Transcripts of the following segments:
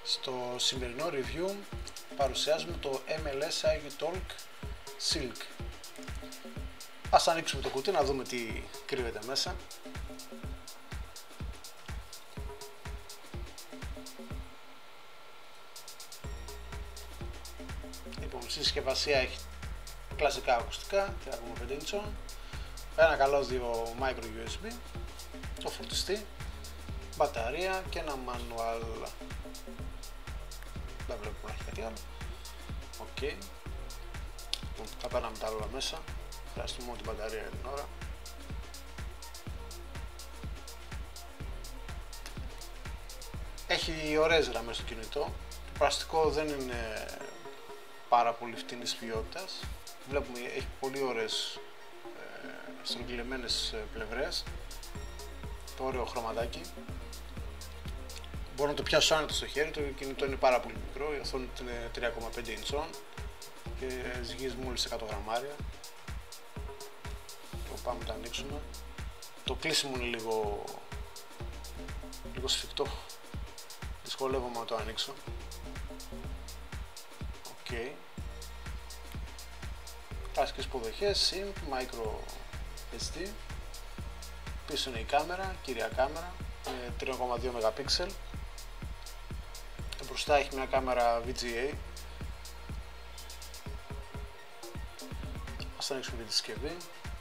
Στο σημερινό review παρουσιάζουμε το MLS IUTalk Silk. Ας ανοίξουμε το κουτί να δούμε τι κρύβεται μέσα. Λοιπόν, στη συσκευασία έχει κλασικά ακουστικά 3,5 inch, ένα καλώδιο micro USB, το φορτιστή, μπαταρία και ένα manual. Δεν βλέπουμε να έχει κάτι άλλο. Ok. Θα πέραμε τα άλλα μέσα. Χρειάζεται μόνο την μπαταρία για την ώρα. Έχει ωραίες γραμμές στο κινητό. Το πλαστικό δεν είναι πάρα πολύ φτηνής ποιότητας. Βλέπουμε έχει πολύ ωραίες στρογγυλεμένες πλευρές. Το ωραίο χρωματάκι. Μπορώ να το πιάσω άνετα στο χέρι, το κινητό είναι πάρα πολύ μικρό, η οθόνη είναι 3,5 inch και ζυγίζει μόλις 100 γραμμάρια. Το πάμε να το ανοίξουμε. Το κλείσιμο είναι λίγο σφιχτό, δυσκολεύομαι να το ανοίξω. Ok. Κλασικές υποδοχές, SIM, micro SD. Πίσω είναι η κάμερα, κυρία κάμερα, 3,2 MP. Μπροστά έχει μια κάμερα VGA. Ας ανοίξουμε τη συσκευή.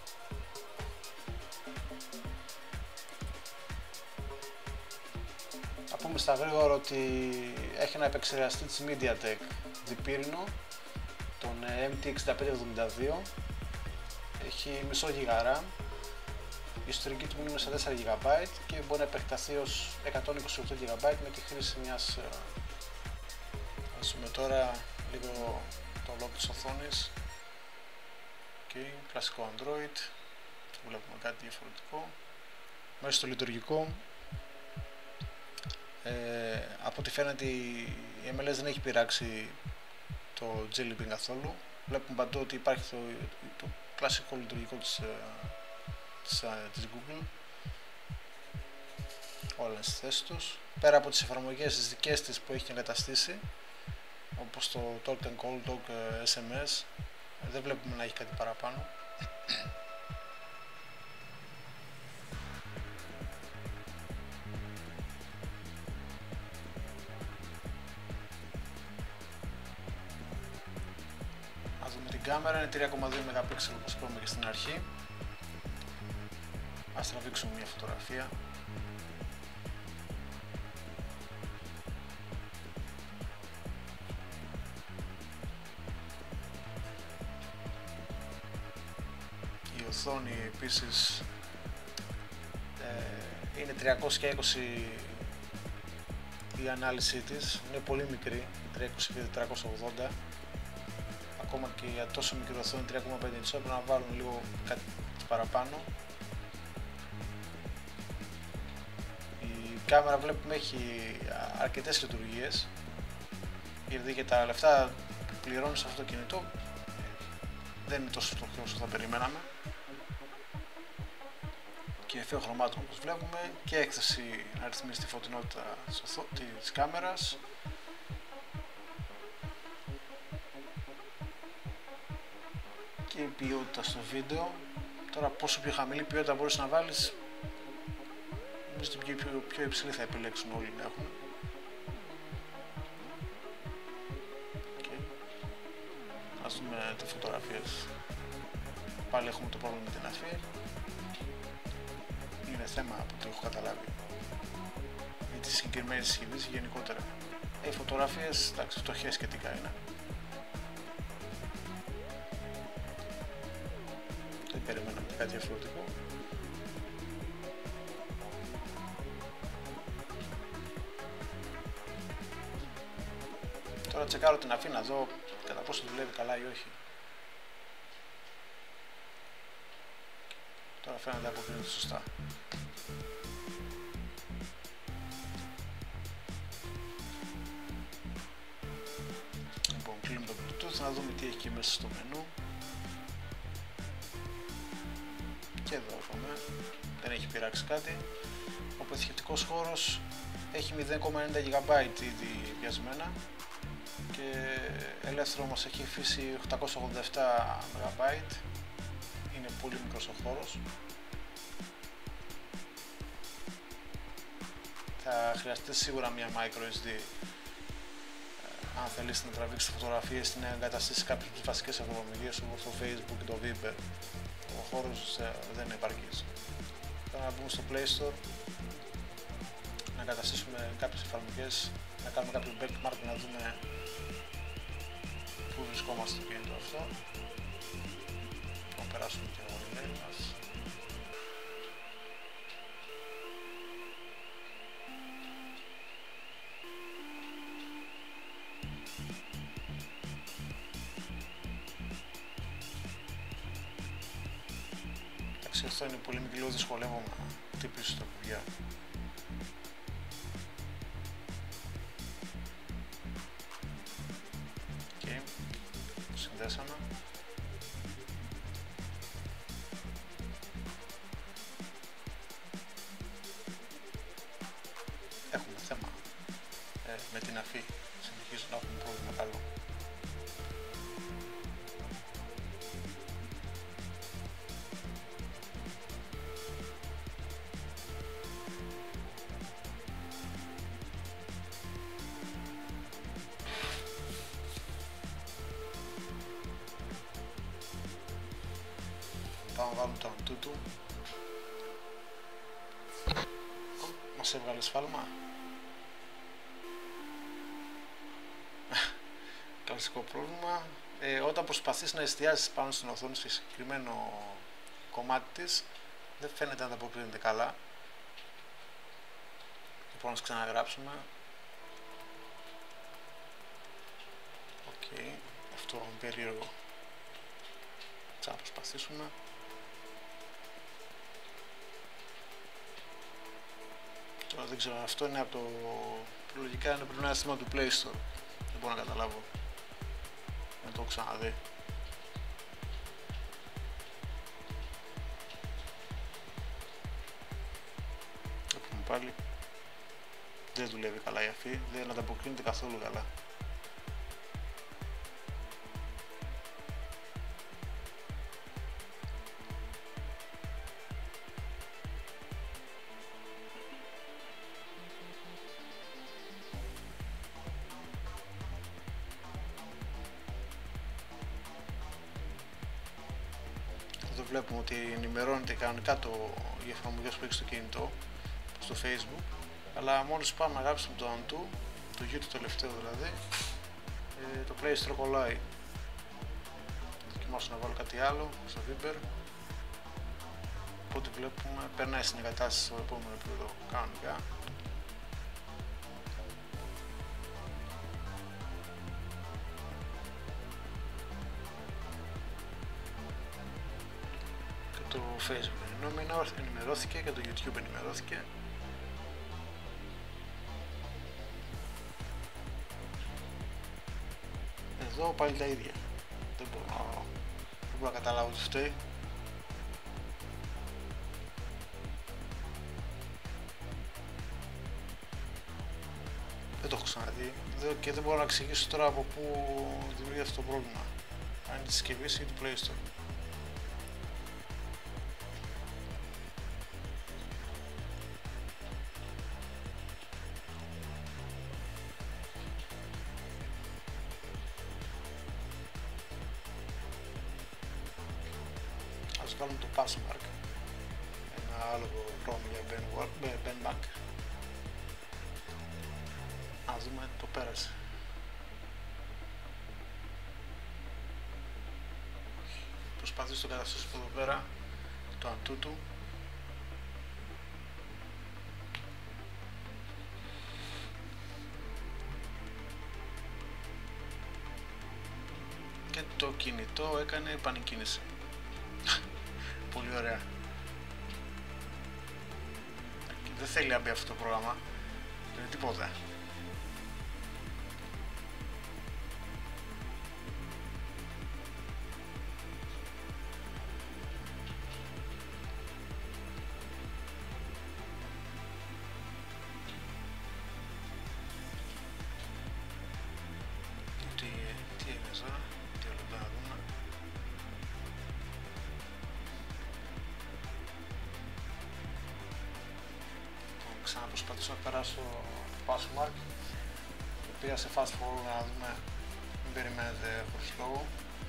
Θα πούμε στα γρήγορα ότι έχει ένα επεξεργαστή της MediaTek διπύρινο, τον MT6572. Έχει μισό GB. Η ιστορική του είναι στα 4 GB και μπορεί να επεκταθεί ως 128 GB με τη χρήση μιας. Ας δούμε τώρα λίγο το lock της οθόνης. Okay, κλασικό Android. Βλέπουμε κάτι διαφορετικό. Μέσα στο λειτουργικό, από ό,τι φαίνεται η MLS δεν έχει πειράξει το Jelly Bean καθόλου. Βλέπουμε παντού ότι υπάρχει το κλασικό λειτουργικό της Google. Όλα στις θέσεις τους. Πέρα από τις εφαρμογές τις δικές της που έχει εγκαταστήσει, όπως το Talk and Call, Talk SMS, δεν βλέπουμε να έχει κάτι παραπάνω. Να δούμε την κάμερα, είναι 3,2 MP όπως είπαμε και στην αρχή. Ας τραβήξουμε μια φωτογραφία. Η οθόνη επίσης είναι 320 η ανάλυση της, είναι πολύ μικρή, 320x480. Ακόμα και για τόσο μικρή οθόνη 3,5 inch πρέπει να βάλουν λίγο κάτι παραπάνω. Η κάμερα βλέπουμε έχει αρκετές λειτουργίες, γιατί και τα λεφτά που πληρώνεις σε αυτό το κινητό δεν είναι τόσο φτωχό όσο θα περιμέναμε. Και εφαίο χρωμάτων όπως βλέπουμε και έκθεση να ρυθμίσει τη φωτεινότητα της κάμερας. Και η ποιότητα στο βίντεο. Τώρα πόσο πιο χαμηλή ποιότητα μπορείς να βάλεις, νομίζω ότι πιο υψηλή θα επιλέξουν όλοι να έχουν. Okay. Ας δούμε τις φωτογραφίες. Πάλι έχουμε το πρόβλημα με την αφή. Είναι θέμα από ό,τι έχω καταλάβει για τη συγκεκριμένη συσκευή γενικότερα. Οι φωτογραφίες, εντάξει, φτωχές σχετικά είναι. Δεν περιμέναμε κάτι διαφορετικό. Τώρα τσεκάρω την αφή να δω κατά πόσο δουλεύει καλά ή όχι. Τώρα φαίνεται να αποκρίνεται σωστά. Λοιπόν, κλείνουμε το Bluetooth να δούμε τι έχει και μέσα στο μενού. Και εδώ έχουμε, δεν έχει πειράξει κάτι. Ο αποθηκευτικός χώρος έχει 0,90 GB ήδη βιασμένα και ελεύθερο μας έχει αφήσει 887 MB. Είναι πολύ μικρός ο χώρος. Θα χρειαστεί σίγουρα μια microSD αν θέλεις να τραβήξεις φωτογραφίες ή να εγκαταστήσεις κάποιες βασικές εφαρμογές όπως το Facebook και το Viber. Ο χώρος δεν είναι επαρκής. Τώρα να μπούμε στο Play Store, να εγκαταστήσουμε κάποιες εφαρμογές, να κάνουμε κάποιο benchmark, να δούμε πού βρισκόμαστε στο κινητό αυτό. Να περάσουμε και το email μας. Εντάξει, αυτό είναι πολύ μικρό, δυσκολεύομαι να χτυπήσω τα κουμπιά. Okay. Συνδέσαμε. Έχουμε θέμα με την αφή. Συνεχίζω να έχουμε πρόβλημα καλό. Πάμε να βάλουμε το Antutu. Μας έβγαλε σφάλμα. Κλασικό πρόβλημα. Όταν προσπαθείς να εστιάσεις πάνω στην οθόνη σε συγκεκριμένο κομμάτι της, δεν φαίνεται να ανταποκρίνεται καλά. Λοιπόν, να ξαναγράψουμε. Οκ, αυτό είναι περίεργο. Ξαναπροσπαθήσουμε. Τώρα δεν ξέρω, αυτό είναι από το... Λογικά είναι πρέπει να είναι θέμα του Play Store. Δεν μπορώ να καταλάβω. Να το ξαναδεί. Το πούμε πάλι. Δεν δουλεύει καλά η αφή, δεν ανταποκρίνεται καθόλου καλά. Εδώ βλέπουμε ότι ενημερώνεται κανονικά οι εφαρμογές που έχει στο κινητό, στο Facebook, αλλά μόλις πάμε να γράψουμε το Antutu, το YouTube το τελευταίο δηλαδή, το Play Store κολλάει. Δοκιμάσω να βάλω κάτι άλλο στο Viber. Οπότε βλέπουμε περνάει στην εγκατάσταση στο επόμενο επίπεδο κανονικά. Το Facebook ενημερώθηκε και το YouTube ενημερώθηκε. Εδώ πάλι τα ίδια. Δεν μπορώ να καταλάβω τι φταίει. Δεν το έχω ξαναδεί και δεν μπορώ να εξηγήσω τώρα από πού δημιουργεί αυτό το πρόβλημα. Αν είναι τη συσκευής ή του Play Store. Ας βάλουμε το Passmark, ένα άλλο πρόγραμμα για benchmark. Να δούμε, το πέρασε. Προσπαθήσω το καταστήσω από εδώ πέρα, το Antutu. Και το κινητό έκανε επανεκκίνηση. Πολύ ωραία. Δεν θέλει να μπει αυτό το πρόγραμμα. Δεν είναι τίποτα. ξαναπροσπαθήσω να περάσω το Passmark. Πήγα σε fast forward να δούμε, μην περιμένετε χωρίς λόγο.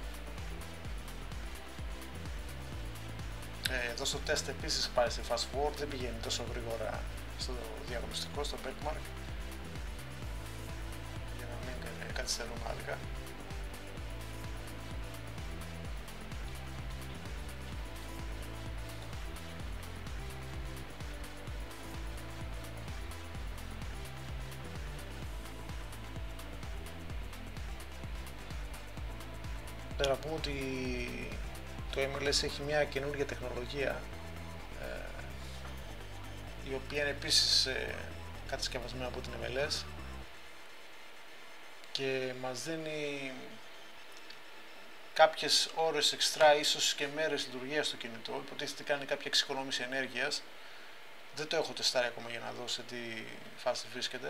Εδώ στο τεστ επίσης πάει σε fast forward, δεν πηγαίνει τόσο γρήγορα στο διαγωνιστικό, στο benchmark, για να μην καθυστερούμε άδικα. Να πούμε ότι το MLS έχει μια καινούργια τεχνολογία η οποία είναι επίσης κατασκευασμένη από την MLS και μας δίνει κάποιες ώρες εξτρά, ίσως και μέρες λειτουργίας στο κινητό. Υποτίθεται κάνει κάποια εξοικονόμηση ενέργειας. Δεν το έχω τεστάρει ακόμα για να δω σε τι φάση βρίσκεται.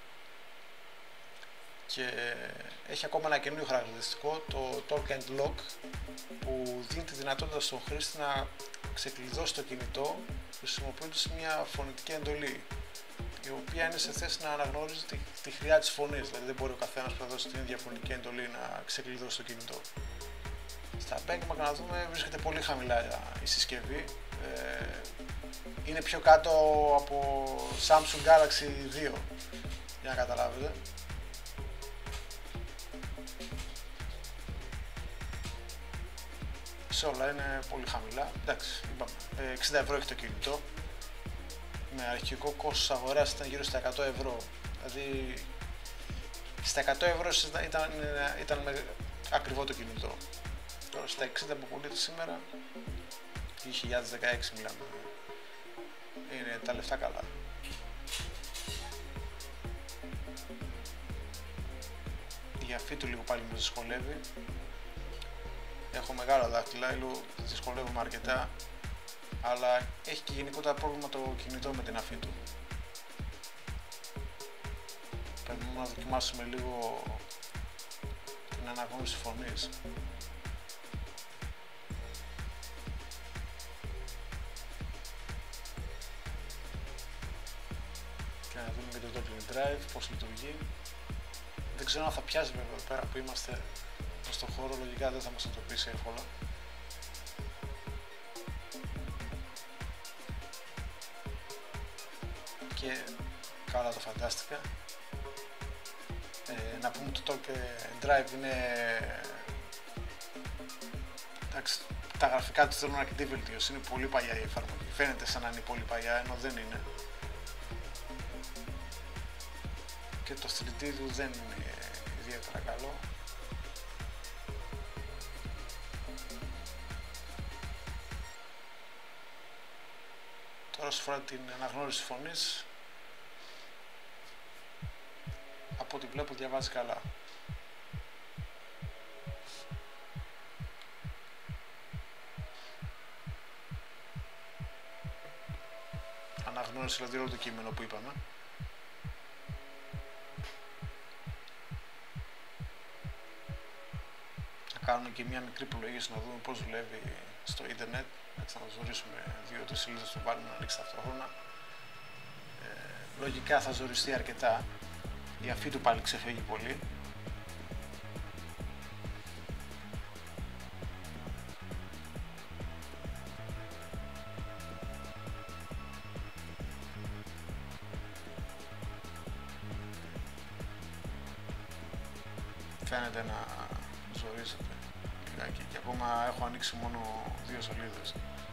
Και έχει ακόμα ένα καινούριο χαρακτηριστικό, το Talk and Lock, που δίνει τη δυνατότητα στον χρήστη να ξεκλειδώσει το κινητό χρησιμοποιώντας μια φωνητική εντολή, η οποία είναι σε θέση να αναγνωρίζει τη χρειά της φωνής, δηλαδή δεν μπορεί ο καθένας που θα δώσει την ίδια φωνητική εντολή να ξεκλειδώσει το κινητό. Στα benchmark, να δούμε, βρίσκεται πολύ χαμηλά η συσκευή, είναι πιο κάτω από Samsung Galaxy 2, για να καταλάβετε. Σε όλα είναι πολύ χαμηλά. Εντάξει, είπαμε, 60 ευρώ έχει το κινητό. Με αρχικό κόστος αγοράς ήταν γύρω στα 100 ευρώ. Δηλαδή στα 100 ευρώ ήταν ακριβό το κινητό. Τώρα στα 60 που πουλείται σήμερα, 2016 μιλάμε, είναι τα λεφτά καλά. Η αφή του λίγο πάλι με δυσκολεύει. Έχω μεγάλα δάχτυλα, δυσκολεύομαι αρκετά, αλλά έχει και γενικότερα πρόβλημα το κινητό με την αφή του. Πρέπει να δοκιμάσουμε λίγο την αναγνώριση φωνής. Και να δούμε και το Doppler Drive, πώς λειτουργεί. Δεν ξέρω αν θα πιάσει βέβαια εδώ πέρα που είμαστε στον χώρο, λογικά δεν θα μας εντοπίσει εύκολα. Και καλά το φαντάστηκα. Να πούμε το Talk Drive είναι... Εντάξει, τα γραφικά του θέλουν αρκετή βελτίωση, είναι πολύ παλιά η εφαρμογή. Φαίνεται σαν να είναι πολύ παλιά, ενώ δεν είναι. Και το 3D του δεν είναι ιδιαίτερα καλό. Τώρα όσο αφορά την αναγνώριση φωνής, από ό,τι βλέπω διαβάζει καλά. Αναγνώρισε δηλαδή όλο το κείμενο που είπαμε. Θα κάνουμε και μια μικρή υπολογίση να δούμε πώς δουλεύει στο ίντερνετ. Έτσι να ζορίσουμε 2-3 σελίδες του βάλουμε να ανοίξει ταυτόχρονα. Λογικά θα ζοριστεί αρκετά. Η αφή του πάλι ξεφεύγει πολύ. Φαίνεται να ζορίζεται λιγάκι και ακόμα έχω ανοίξει μόνο 2 σελίδες.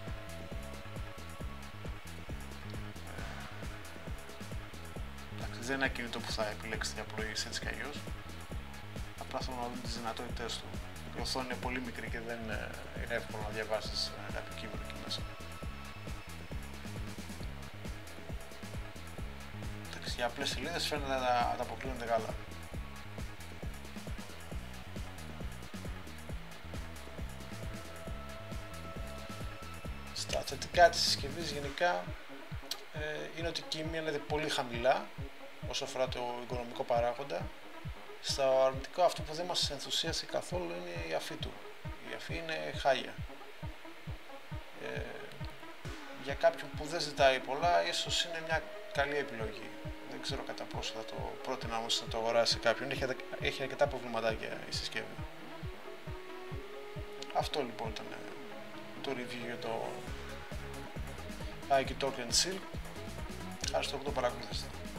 Δεν είναι ένα κινητό που θα επιλέξετε για πλοήγηση έτσι κι αλλιώς. Απλά θέλω να δούμε τις δυνατότητες του. Η οθόνη είναι πολύ μικρή και δεν είναι εύκολο να διαβάσεις κάποιο κείμενο εκεί μέσα. Για απλές σελίδες φαίνεται να ανταποκρίνονται καλά. Στα θετικά της συσκευής γενικά είναι ότι η τιμή είναι πολύ χαμηλά όσο αφορά το οικονομικό παράγοντα. Στο αρνητικό, αυτό που δεν μας ενθουσίασε καθόλου είναι η αφή του. Η αφή είναι χάλια. Για κάποιον που δεν ζητάει πολλά, ίσως είναι μια καλή επιλογή. Δεν ξέρω κατά πόσο θα το πρότεινα όμως να το αγοράσει κάποιον. Έχει αρκετά προβληματάκια η συσκευή. Αυτό λοιπόν ήταν το review για το Aiki Token Silk. Ευχαριστώ που το παρακολουθήσατε.